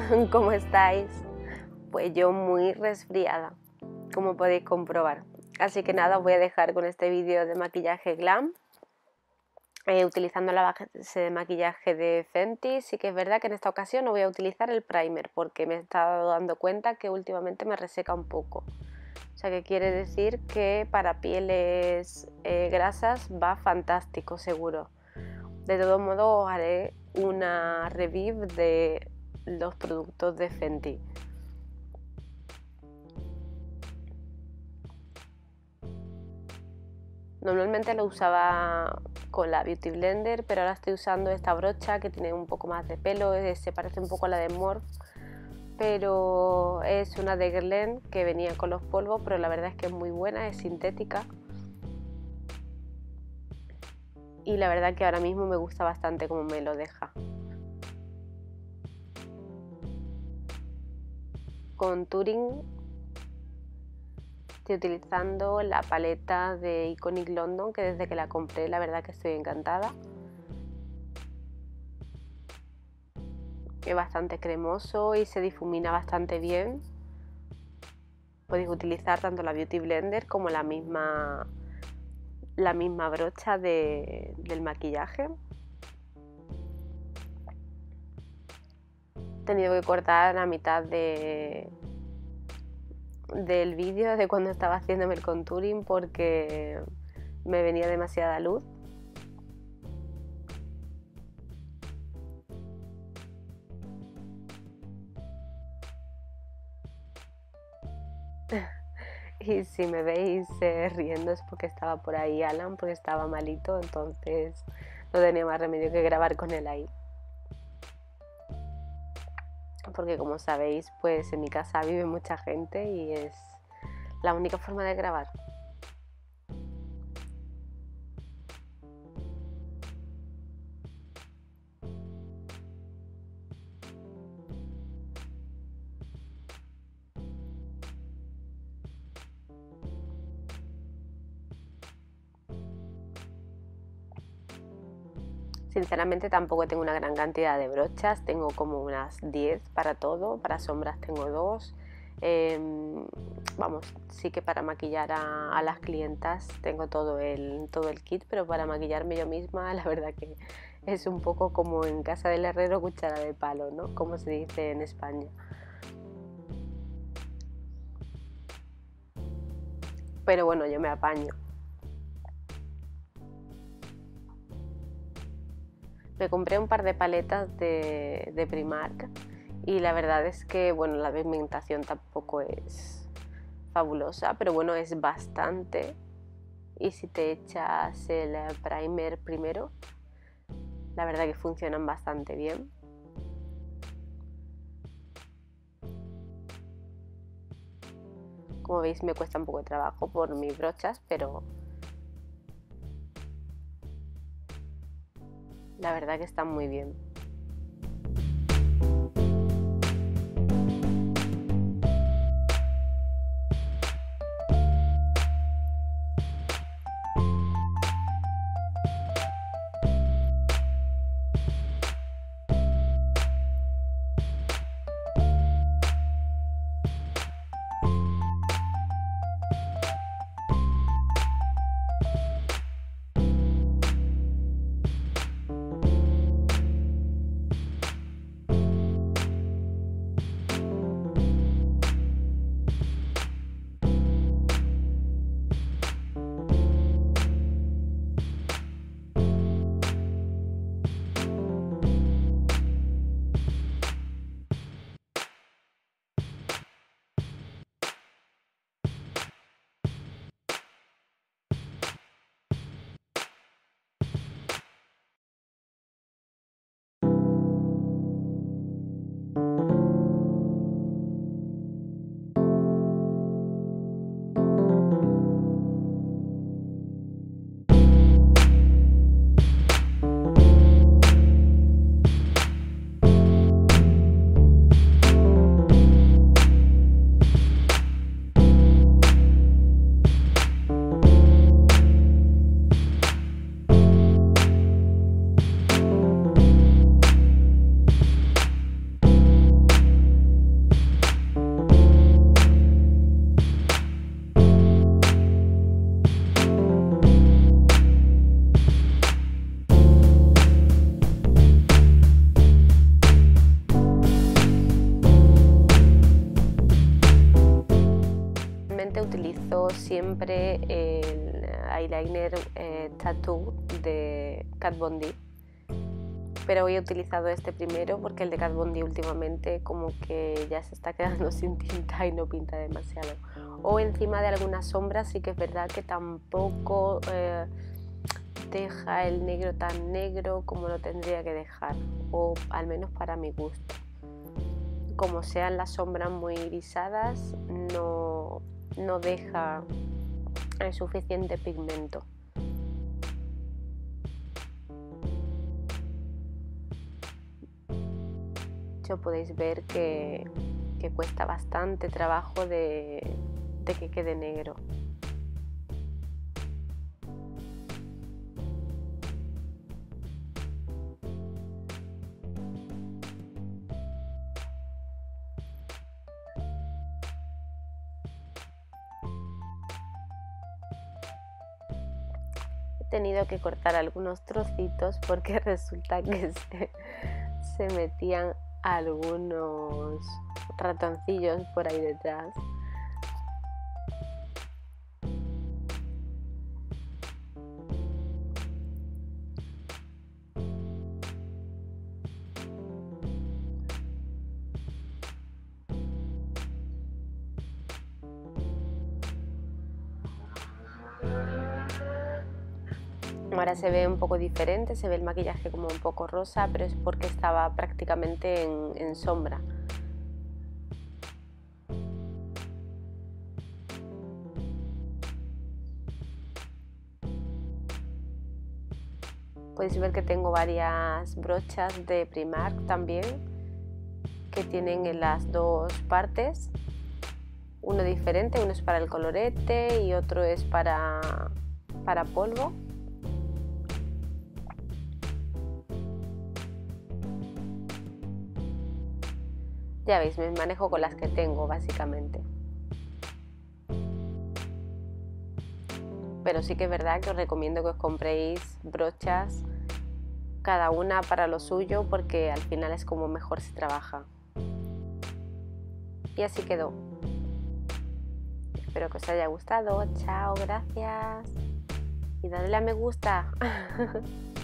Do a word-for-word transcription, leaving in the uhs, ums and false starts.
¿Cómo estáis? Pues yo muy resfriada, como podéis comprobar. Así que nada, os voy a dejar con este vídeo de maquillaje glam, eh, utilizando la base de maquillaje de Fenty. Sí que es verdad que en esta ocasión no voy a utilizar el primer, porque me he estado dando cuenta que últimamente me reseca un poco. O sea que quiere decir que para pieles eh, grasas va fantástico seguro. De todos modos os haré una review de los productos de Fenty. Normalmente lo usaba con la Beauty Blender, pero ahora estoy usando esta brocha que tiene un poco más de pelo, se parece un poco a la de Morphe, pero es una de Guerlain que venía con los polvos, pero la verdad es que es muy buena, es sintética. Y la verdad que ahora mismo me gusta bastante cómo me lo deja. Contouring, estoy utilizando la paleta de Iconic London, que desde que la compré la verdad que estoy encantada. Es bastante cremoso y se difumina bastante bien. Podéis utilizar tanto la Beauty Blender como la misma, la misma brocha de, del maquillaje. He tenido que cortar la mitad de, del vídeo de cuando estaba haciéndome el contouring porque me venía demasiada luz. Y si me veis eh, riendo es porque estaba por ahí Alan, porque estaba malito, entonces no tenía más remedio que grabar con él ahí. Porque como sabéis, pues en mi casa vive mucha gente y es la única forma de grabar. Sinceramente tampoco tengo una gran cantidad de brochas, tengo como unas diez para todo, para sombras tengo dos. Eh, vamos, sí que para maquillar a, a las clientas tengo todo el, todo el kit, pero para maquillarme yo misma la verdad que es un poco como en casa del herrero cuchara de palo, ¿no? Como se dice en España. Pero bueno, yo me apaño. Me compré un par de paletas de, de Primark y la verdad es que bueno, la pigmentación tampoco es fabulosa, pero bueno, es bastante. Y si te echas el primer primero, la verdad que funcionan bastante bien. Como veis me cuesta un poco de trabajo por mis brochas, pero la verdad que están muy bien. eyeliner eh, Tattoo de Kat Von D, pero hoy he utilizado este primero porque el de Kat Von D últimamente como que ya se está quedando sin tinta y no pinta demasiado. O encima de algunas sombras sí que es verdad que tampoco eh, deja el negro tan negro como lo tendría que dejar, o al menos para mi gusto. Como sean las sombras muy irisadas, no, no deja el suficiente pigmento. Yo podéis ver que, que cuesta bastante trabajo de, de que quede negro. He tenido que cortar algunos trocitos porque resulta que se, se metían algunos ratoncillos por ahí detrás. Ahora se ve un poco diferente, se ve el maquillaje como un poco rosa, pero es porque estaba prácticamente en, en sombra. Podéis ver que tengo varias brochas de Primark también, que tienen en las dos partes. Uno diferente, uno es para el colorete y otro es para, para polvo. Ya veis, me manejo con las que tengo básicamente. Pero sí que es verdad que os recomiendo que os compréis brochas cada una para lo suyo, porque al final es como mejor se trabaja. Y así quedó. Espero que os haya gustado. Chao, gracias. Y dadle a me gusta.